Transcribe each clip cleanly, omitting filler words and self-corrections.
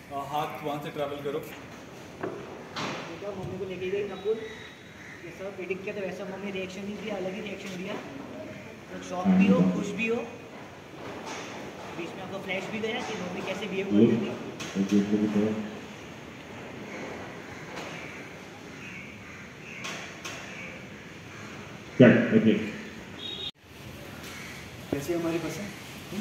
हाथ वहाँ से ट्रैवल करो। बेटा मम्मी को लेके गई नकुल, जैसा प्रिडिक्ट किया था वैसा मम्मी रिएक्शन नहीं दिया, अलग ही रिएक्शन दिया। तो शॉक भी हो, खुश भी हो, बीच में आपको फ्लैश भी गया कि मम्मी कैसे बिहेव करती थी। ओके कैसी है हमारी पसंद?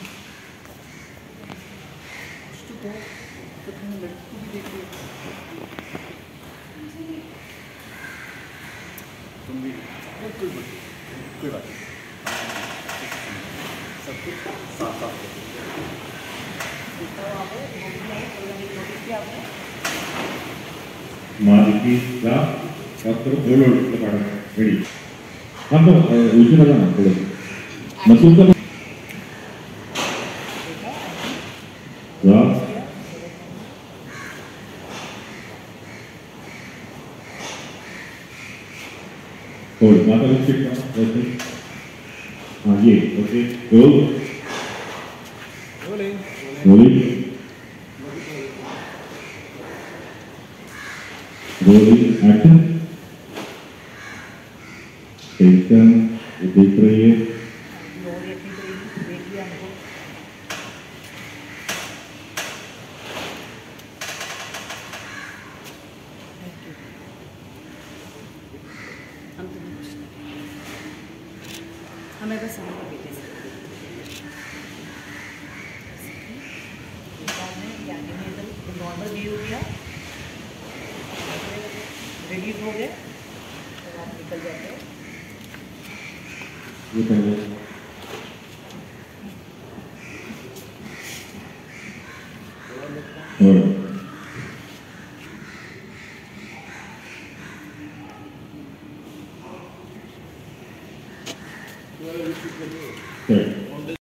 कुछ तो कहो, तो तुमने लड़की को भी देख लिया, तुम भी बिल्कुल बिल्कुल कोई बात नहीं, सब कुछ साफ साफ कर मालिकीला डॉक्टर बोलोड पाडा रेडी हां तो उचलला ना थोडं मसूद का वा होल्ड माता लिफ्ट का ओके हां ये okay roll rolling rolling action tension देख रही है हमें बस हमारे बेटे से नॉर्मल व्यू किया, रिलीज हो गए तो आप निकल जाते हैं। ये पहले और Okay.